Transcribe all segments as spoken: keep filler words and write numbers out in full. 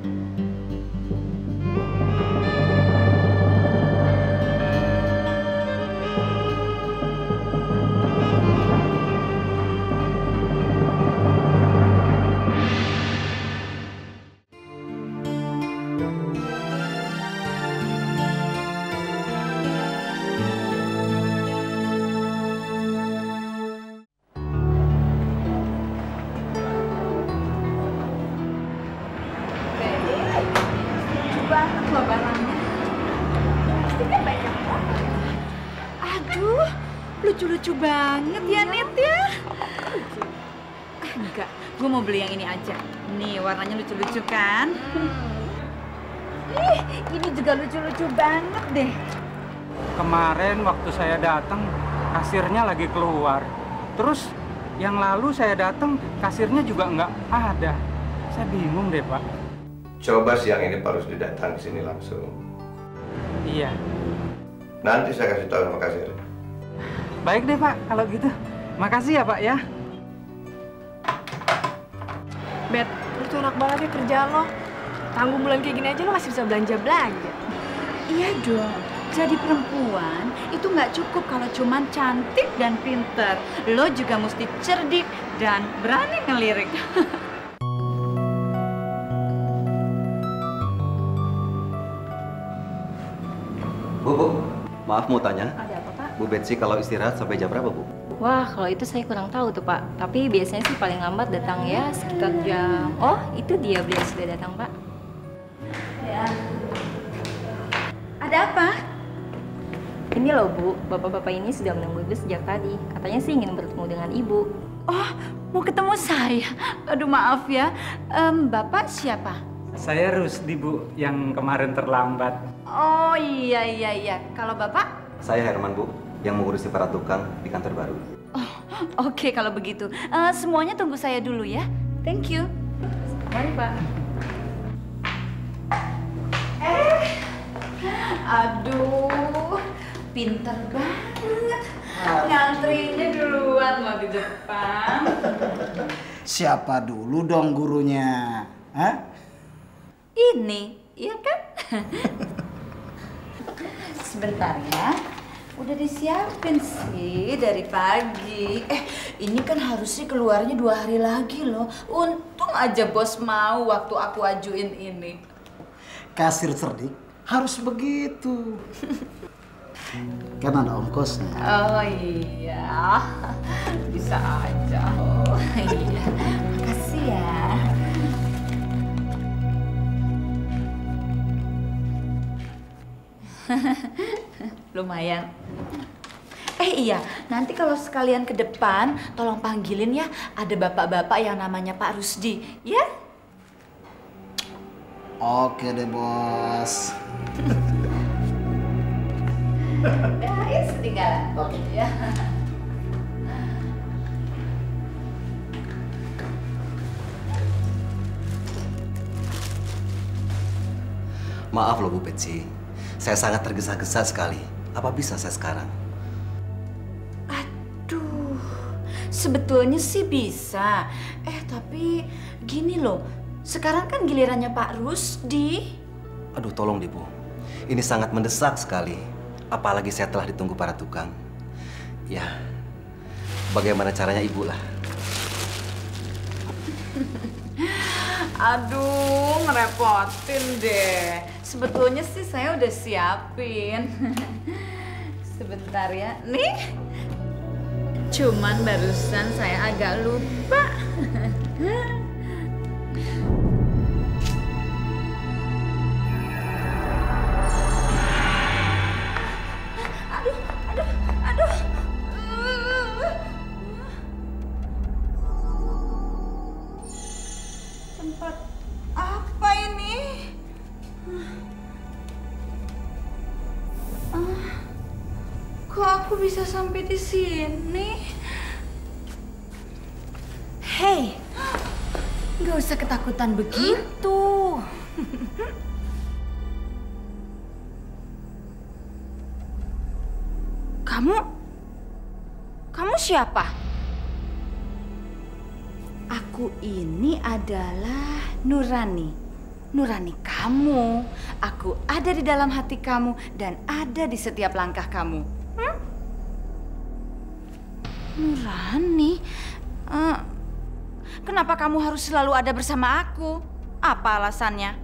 Banget loh barangnya. Plastiknya banyak banget. Aduh, lucu-lucu banget ya, Nit ya. Ah, enggak, gue mau beli yang ini aja. Nih, warnanya lucu-lucu kan? Hmm. Ih, ini juga lucu-lucu banget deh. Kemarin waktu saya datang, kasirnya lagi keluar. Terus yang lalu saya datang, kasirnya juga nggak ada. Saya bingung deh, Pak. Coba siang ini Pak Rusdi datang ke sini langsung. Iya. Nanti saya kasih tahu sama kasir. Baik deh Pak, kalau gitu. Makasih ya Pak ya. Bet, lu tuh enak banget ya kerjaan lo. Tanggung bulan kayak gini aja lo masih bisa belanja-belanja. Iya dong. Jadi perempuan itu nggak cukup kalau cuman cantik dan pinter. Lo juga mesti cerdik dan berani ngelirik. Bu, Bu, maaf mau tanya. Ada apa, Pak? Bu Betsy kalau istirahat sampai jam berapa, Bu? Wah, kalau itu saya kurang tahu tuh, Pak. Tapi biasanya sih paling lambat datang ya sekitar jam... Oh, itu dia beliau sudah datang, Pak. Ya. Ada apa? Ini loh, Bu. Bapak-bapak ini sudah menunggu Ibu sejak tadi. Katanya sih ingin bertemu dengan Ibu. Oh, mau ketemu saya? Aduh, maaf ya. Um, Bapak siapa? Saya Rusdi, Bu, yang kemarin terlambat. Oh iya iya iya. Kalau Bapak? Saya Herman, Bu, yang mengurusi para tukang di kantor baru. Oh, oke okay, kalau begitu. Uh, semuanya tunggu saya dulu ya. Thank you. Mari, Pak. Eh, aduh, pinter banget. Ngantrinya duluan loh di depan. Siapa dulu dong gurunya? Hah? Ini, iya kan? Sebentar ya. Udah disiapin sih dari pagi. Eh, ini kan harusnya keluarnya dua hari lagi loh. Untung aja bos mau waktu aku ajuin ini. Kasir cerdik harus begitu. Kan ada ongkosnya. Oh iya, bisa aja. Oh iya, makasih ya. Lumayan. Eh iya, nanti kalau sekalian ke depan, tolong panggilin ya. Ada bapak-bapak yang namanya Pak Rusdi, ya? Oke deh, Bos. Ya, ya setinggalan. Oke. Ya. Maaf loh, Bu Betsy. Saya sangat tergesa-gesa sekali. Apa bisa saya sekarang? Aduh, sebetulnya sih bisa. Eh, tapi gini loh. Sekarang kan gilirannya Pak Rusdi. Aduh, tolong deh, Bu. Ini sangat mendesak sekali. Apalagi saya telah ditunggu para tukang. Ya, bagaimana caranya Ibu lah. Aduh, ngerepotin deh. Sebetulnya sih saya udah siapin. Sebentar ya. Nih. Cuman barusan saya agak lupa. Aduh, aduh, aduh. Tempat apa ini? Ah, kok aku bisa sampai di sini? Hei, nggak usah ketakutan begitu. Kamu, kamu siapa? Aku ini adalah Nurani. nurani kamu. Aku ada di dalam hati kamu dan ada di setiap langkah kamu. Hmm? Nurani, uh, kenapa kamu harus selalu ada bersama aku? Apa alasannya?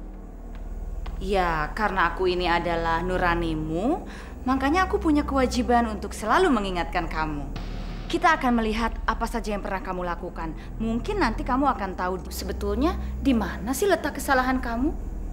Ya, karena aku ini adalah nuranimu, makanya aku punya kewajiban untuk selalu mengingatkan kamu. Kita akan melihat apa saja yang pernah kamu lakukan. Mungkin nanti kamu akan tahu sebetulnya di mana sih letak kesalahan kamu.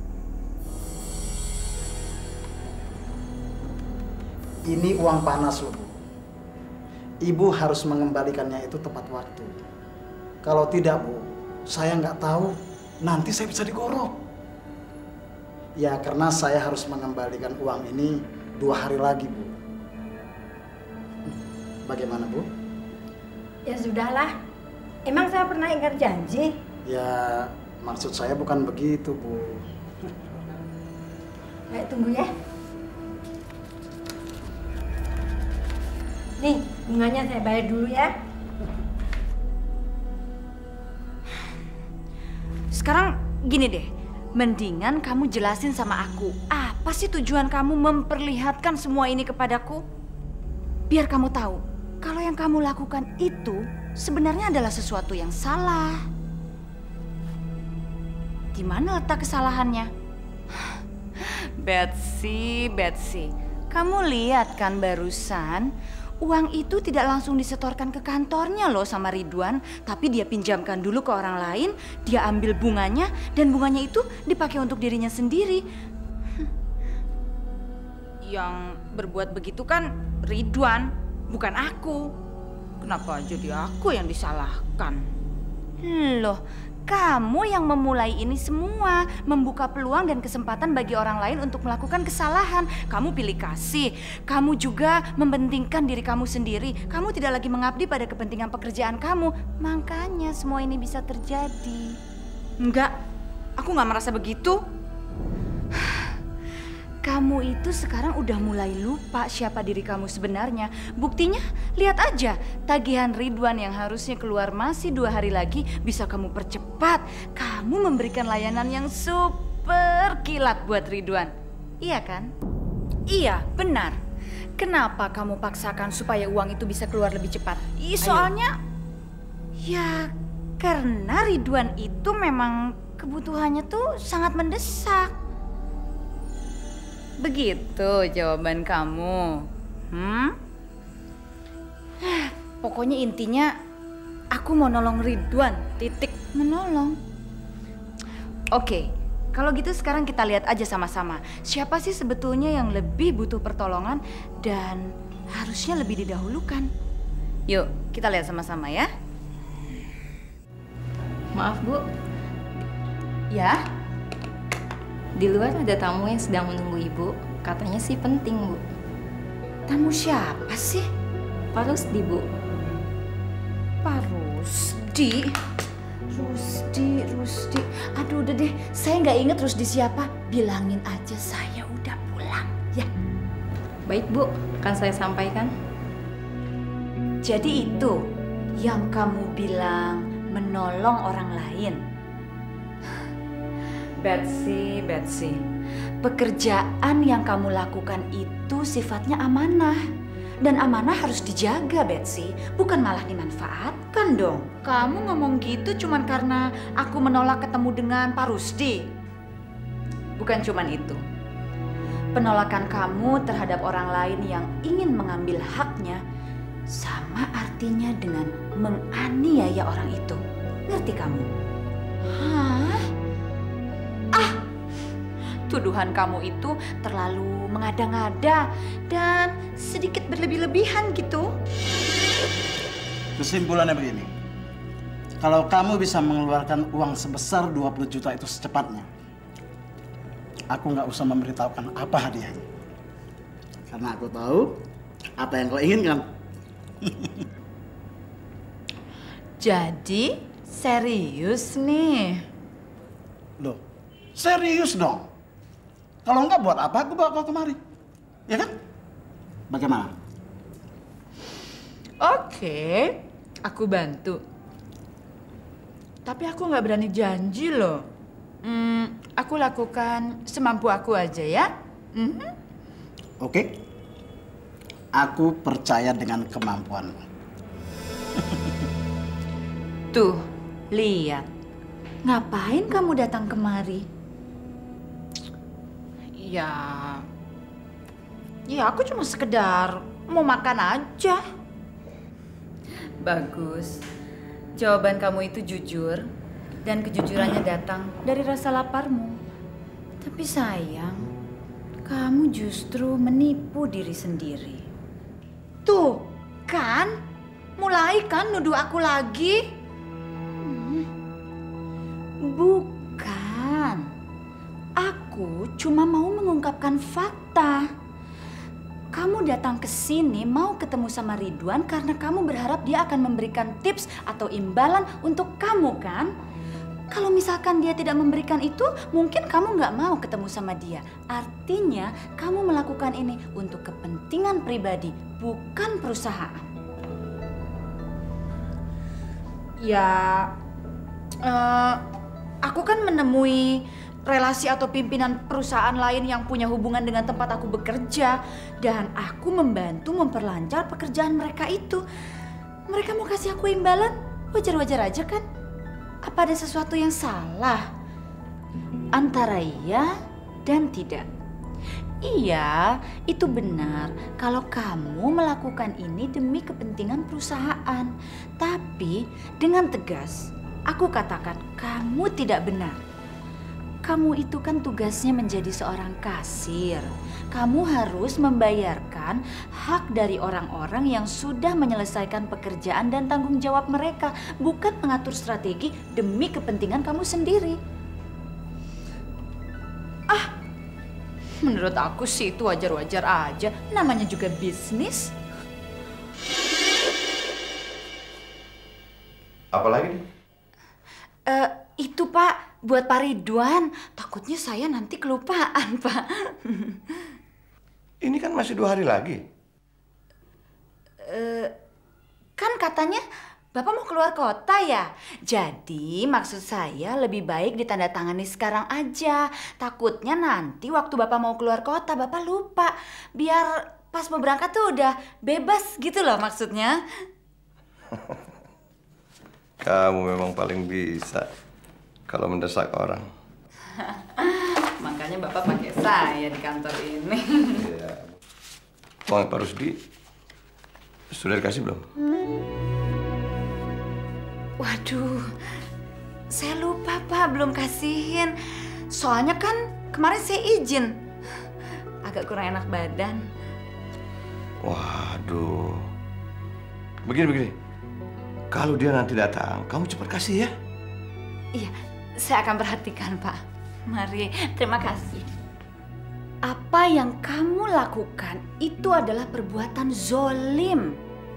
Ini uang panas loh, Bu. Ibu harus mengembalikannya itu tepat waktu. Kalau tidak, Bu, saya nggak tahu nanti saya bisa digorok. Ya, karena saya harus mengembalikan uang ini dua hari lagi, Bu. Bagaimana, Bu? Ya sudahlah. Emang saya pernah ingkar janji? Ya, maksud saya bukan begitu, Bu. Baik, tunggu ya. Nih, bunganya saya bayar dulu ya. Sekarang gini deh, mendingan kamu jelasin sama aku, apa sih tujuan kamu memperlihatkan semua ini kepadaku? Biar kamu tahu, kalau yang kamu lakukan itu sebenarnya adalah sesuatu yang salah. Di mana letak kesalahannya? Betsy, Betsy, kamu lihat kan barusan? Uang itu tidak langsung disetorkan ke kantornya loh sama Ridwan, tapi dia pinjamkan dulu ke orang lain, dia ambil bunganya, dan bunganya itu dipakai untuk dirinya sendiri. Yang berbuat begitu kan Ridwan, bukan aku. Kenapa jadi aku yang disalahkan? Loh, kamu yang memulai ini semua, membuka peluang dan kesempatan bagi orang lain untuk melakukan kesalahan. Kamu pilih kasih, kamu juga mempentingkan diri kamu sendiri. Kamu tidak lagi mengabdi pada kepentingan pekerjaan kamu. Makanya semua ini bisa terjadi. Enggak, aku nggak merasa begitu. Kamu itu sekarang udah mulai lupa siapa diri kamu sebenarnya. Buktinya, lihat aja. Tagihan Ridwan yang harusnya keluar masih dua hari lagi bisa kamu percepat. Kamu memberikan layanan yang super kilat buat Ridwan. Iya kan? Iya, benar. Kenapa kamu paksakan supaya uang itu bisa keluar lebih cepat? Ih, soalnya, ya karena Ridwan itu memang kebutuhannya tuh sangat mendesak. Begitu jawaban kamu. Hmm? Pokoknya intinya aku mau nolong Ridwan, titik. Menolong. Oke, kalau gitu sekarang kita lihat aja sama-sama. Siapa sih sebetulnya yang lebih butuh pertolongan dan harusnya lebih didahulukan. Yuk, kita lihat sama-sama ya. Maaf, Bu. Ya? Di luar ada tamu yang sedang menunggu Ibu. Katanya sih penting, Bu. Tamu siapa sih? Pak Rusdi, Bu. Pak Rusdi? Rusdi, Rusdi. Aduh, udah deh. Saya nggak inget Rusdi siapa. Bilangin aja saya udah pulang, ya. Baik, Bu. Akan saya sampaikan. Jadi itu yang kamu bilang menolong orang lain. Betsy, Betsy, pekerjaan yang kamu lakukan itu sifatnya amanah. Dan amanah harus dijaga, Betsy. Bukan malah dimanfaatkan dong. Kamu ngomong gitu cuman karena aku menolak ketemu dengan Pak Rusdi. Bukan cuman itu. Penolakan kamu terhadap orang lain yang ingin mengambil haknya sama artinya dengan menganiaya orang itu. Ngerti kamu? Hah? Ah, tuduhan kamu itu terlalu mengada-ngada dan sedikit berlebih-lebihan gitu. Kesimpulannya begini, kalau kamu bisa mengeluarkan uang sebesar dua puluh juta itu secepatnya, aku nggak usah memberitahukan apa hadiahnya. Karena aku tahu apa yang kau inginkan. Jadi serius nih? Loh, serius dong. Kalau enggak buat apa aku bawa kau kemari? Ya kan? Bagaimana? Oke, aku bantu. Tapi aku nggak berani janji loh. Hmm, aku lakukan semampu aku aja ya. Mhm. Oke. Aku percaya dengan kemampuanmu. Tuh, lihat. Ngapain kamu datang kemari? Ya, ya aku cuma sekedar mau makan aja. Bagus. Jawaban kamu itu jujur dan kejujurannya datang dari rasa laparmu. Tapi sayang, kamu justru menipu diri sendiri. Tuh, kan? Mulai kan nuduh aku lagi? Hmm. Bukan. Aku cuma mau mengungkapkan fakta. Kamu datang ke sini mau ketemu sama Ridwan karena kamu berharap dia akan memberikan tips atau imbalan untuk kamu, kan? Kalau misalkan dia tidak memberikan itu, mungkin kamu nggak mau ketemu sama dia. Artinya, kamu melakukan ini untuk kepentingan pribadi, bukan perusahaan. Ya, uh, aku kan menemui relasi atau pimpinan perusahaan lain yang punya hubungan dengan tempat aku bekerja. Dan aku membantu memperlancar pekerjaan mereka itu. Mereka mau kasih aku imbalan, wajar-wajar aja kan? Apa ada sesuatu yang salah? Antara iya dan tidak. Iya, itu benar kalau kamu melakukan ini demi kepentingan perusahaan. Tapi dengan tegas, aku katakan kamu tidak benar. Kamu itu kan tugasnya menjadi seorang kasir. Kamu harus membayarkan hak dari orang-orang yang sudah menyelesaikan pekerjaan dan tanggung jawab mereka, bukan mengatur strategi demi kepentingan kamu sendiri. Ah, menurut aku sih itu wajar-wajar aja. Namanya juga bisnis. Apa lagi nih? Uh, itu Pak, buat Pak Ridwan. Takutnya saya nanti kelupaan, Pak. Ini kan masih dua hari lagi. Uh, kan katanya Bapak mau keluar kota ya? Jadi maksud saya lebih baik ditandatangani sekarang aja. Takutnya nanti waktu Bapak mau keluar kota, Bapak lupa. Biar pas mau berangkat tuh udah bebas gitu loh maksudnya. Kamu memang paling bisa kalau mendesak orang. Makanya Bapak pakai saya di kantor ini. Iya. Uang Pak Rusdi sudah dikasih belum? Waduh, saya lupa Pak, belum kasihin. Soalnya kan kemarin saya izin. Agak kurang enak badan. Waduh. Begini-begini. Kalau dia nanti datang, kamu cepat kasih ya. Iya, saya akan perhatikan Pak. Mari, terima kasih. Apa yang kamu lakukan itu adalah perbuatan zolim.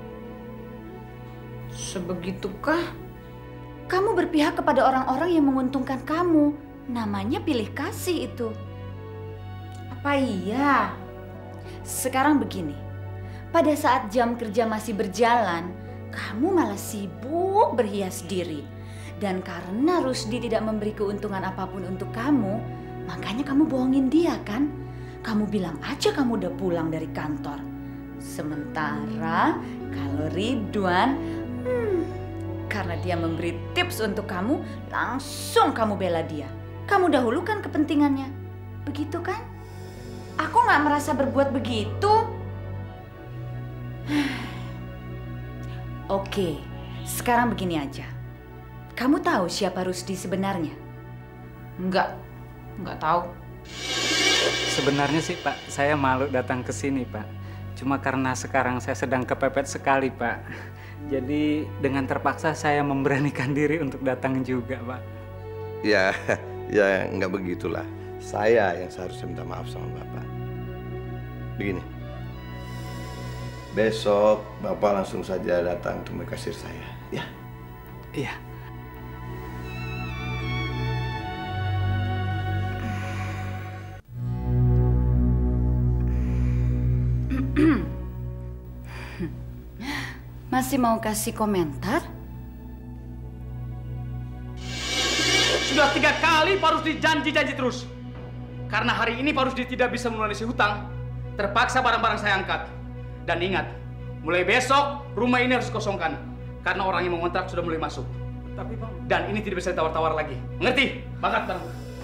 Sebegitukah? Kamu berpihak kepada orang-orang yang menguntungkan kamu. Namanya pilih kasih itu. Apa iya? Sekarang begini. Pada saat jam kerja masih berjalan, kamu malah sibuk berhias diri. Dan karena Rusdi tidak memberi keuntungan apapun untuk kamu, makanya kamu bohongin dia kan? Kamu bilang aja kamu udah pulang dari kantor. Sementara kalau Ridwan, hmm, karena dia memberi tips untuk kamu, langsung kamu bela dia. Kamu dahulukan kepentingannya. Begitu kan? Aku nggak merasa berbuat begitu. Oke, sekarang begini aja. Kamu tahu siapa Rusdi sebenarnya? Enggak, enggak tahu. Sebenarnya sih Pak, saya malu datang ke sini Pak. Cuma karena sekarang saya sedang kepepet sekali Pak. Jadi dengan terpaksa saya memberanikan diri untuk datang juga Pak. Ya, ya nggak begitulah. Saya yang seharusnya minta maaf sama Bapak. Begini. Besok Bapak langsung saja datang temui kasir saya, ya? Iya. Masih mau kasih komentar? Sudah tiga kali Pak Rusdi janji-janji terus. Karena hari ini Pak Rusdi tidak bisa melunasi hutang, terpaksa barang-barang saya angkat. Dan ingat, mulai besok rumah ini harus dikosongkan. Karena orang yang mengontrak sudah mulai masuk. Tapi Bang... Dan ini tidak bisa ditawar-tawar lagi. Mengerti? Bakat, Bang.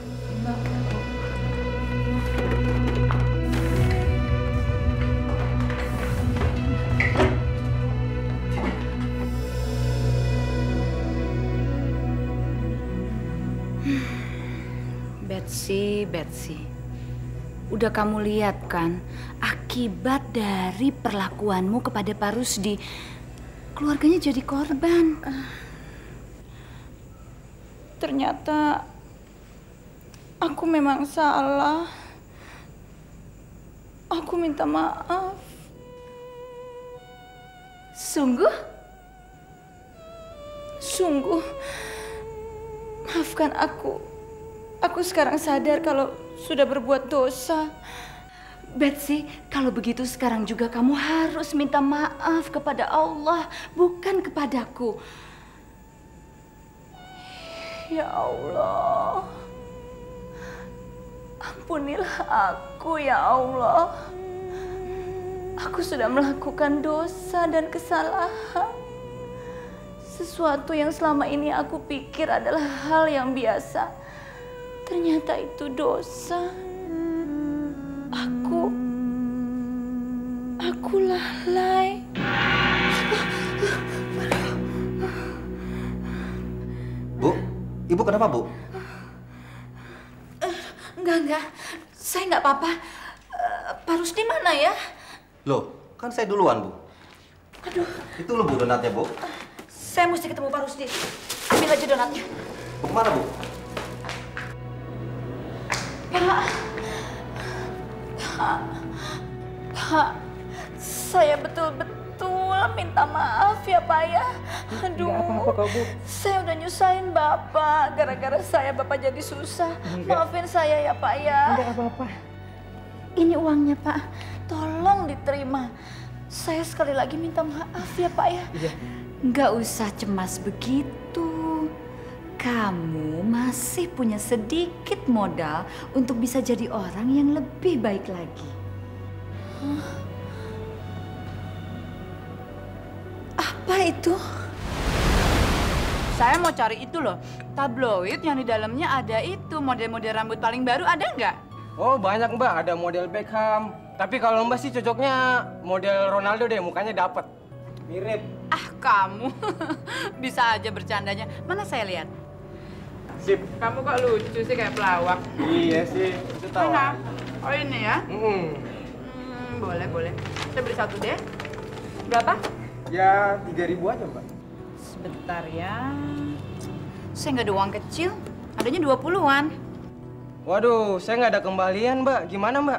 Betsy, Betsy, udah kamu lihat kan akibat dari perlakuanmu kepada Pak Rusdi, keluarganya jadi korban. Ternyata aku memang salah. Aku minta maaf. Sungguh? Sungguh. Maafkan aku. Aku sekarang sadar kalau sudah berbuat dosa. Betsy, kalau begitu sekarang juga kamu harus minta maaf kepada Allah, bukan kepadaku. Ya Allah, ampunilah aku ya Allah. Aku sudah melakukan dosa dan kesalahan. Sesuatu yang selama ini aku pikir adalah hal yang biasa. Ternyata itu dosa. Aku, aku lalai. Bu, Ibu kenapa, Bu? Uh, enggak, enggak. Saya enggak apa-apa. Uh, Pak Rusdi mana ya? Loh, kan saya duluan, Bu. Aduh. Itu loh, Bu, donatnya, Bu. Saya mesti ketemu Pak Rusdi. Ambil aja donatnya. Bu, kemana, Bu? Pak, Pak, Pak, saya betul-betul minta maaf ya Pak ya. Aduh, apa-apa kok, Bu. Saya udah nyusahin Bapak, gara-gara saya Bapak jadi susah. Enggak. Maafin saya ya Pak ya. Enggak apa-apa. Ini uangnya Pak, tolong diterima. Saya sekali lagi minta maaf ya Pak ya. Iya. Nggak usah cemas begitu. Kamu masih punya sedikit modal untuk bisa jadi orang yang lebih baik lagi. Huh? Apa itu? Saya mau cari itu loh, tabloid yang di dalamnya ada itu, model-model rambut paling baru ada nggak? Oh banyak Mbak, ada model Beckham. Tapi kalau Mbak sih cocoknya model Ronaldo deh, mukanya dapet. Mirip. Ah kamu, bisa aja bercandanya. Mana saya lihat? Sip. Kamu kok lucu sih kayak pelawak. Iya sih, itu tahu. Mana? Oh ini ya? Hmm. Hmm, boleh, boleh. Saya beli satu deh. Berapa? Ya tiga ribu aja Mbak. Sebentar ya. Saya nggak ada uang kecil. Adanya dua puluhan. Waduh, saya nggak ada kembalian Mbak. Gimana Mbak?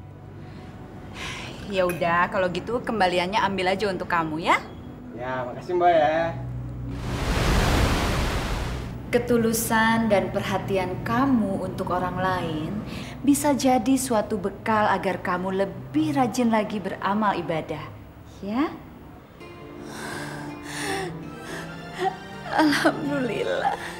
Ya udah, kalau gitu kembaliannya ambil aja untuk kamu ya. Ya, makasih Mbak ya. Ketulusan dan perhatian kamu untuk orang lain bisa jadi suatu bekal agar kamu lebih rajin lagi beramal ibadah. Ya? Alhamdulillah.